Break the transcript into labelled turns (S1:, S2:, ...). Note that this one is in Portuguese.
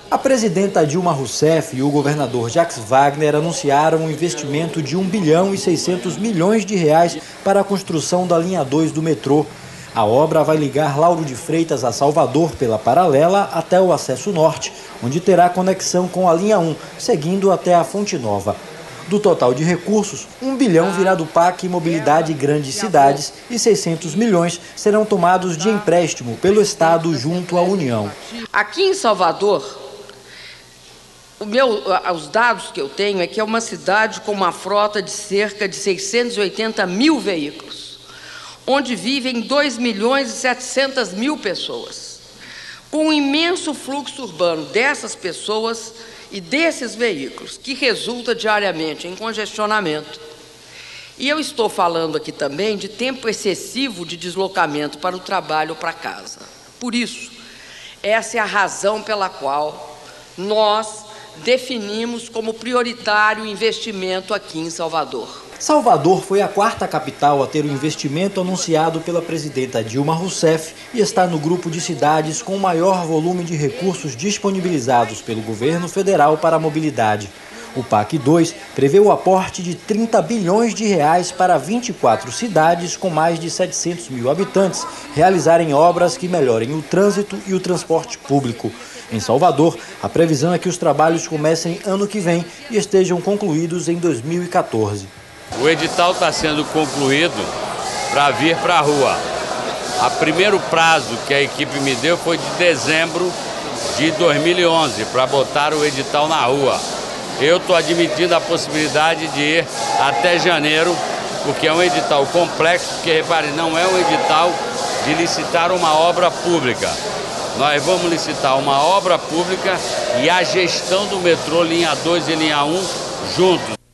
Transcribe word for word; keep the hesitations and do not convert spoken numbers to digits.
S1: A presidenta Dilma Rousseff e o governador Jacques Wagner anunciaram um investimento de um bilhão e seiscentos milhões de reais para a construção da linha dois do metrô. A obra vai ligar Lauro de Freitas a Salvador pela paralela até o acesso norte, onde terá conexão com a linha um, seguindo até a Fonte Nova. Do total de recursos, um bilhão virá do P A C Mobilidade Grandes Cidades e seiscentos milhões serão tomados de empréstimo pelo Estado junto à União.
S2: Aqui em Salvador, o meu, os dados que eu tenho é que é uma cidade com uma frota de cerca de seiscentos e oitenta mil veículos, onde vivem dois milhões e setecentas mil pessoas. Com um imenso fluxo urbano dessas pessoas e desses veículos, que resulta diariamente em congestionamento. E eu estou falando aqui também de tempo excessivo de deslocamento para o trabalho ou para casa. Por isso, essa é a razão pela qual nós definimos como prioritário o investimento aqui em Salvador.
S1: Salvador foi a quarta capital a ter o investimento anunciado pela presidenta Dilma Rousseff e está no grupo de cidades com o maior volume de recursos disponibilizados pelo governo federal para a mobilidade. O P A C dois prevê o aporte de trinta bilhões de reais para vinte e quatro cidades com mais de setecentos mil habitantes realizarem obras que melhorem o trânsito e o transporte público. Em Salvador, a previsão é que os trabalhos comecem ano que vem e estejam concluídos em dois mil e quatorze.
S3: O edital está sendo concluído para vir para a rua. O primeiro prazo que a equipe me deu foi de dezembro de dois mil e onze para botar o edital na rua. Eu estou admitindo a possibilidade de ir até janeiro, porque é um edital complexo, porque, repare, não é um edital de licitar uma obra pública. Nós vamos licitar uma obra pública e a gestão do metrô linha dois e linha um juntos.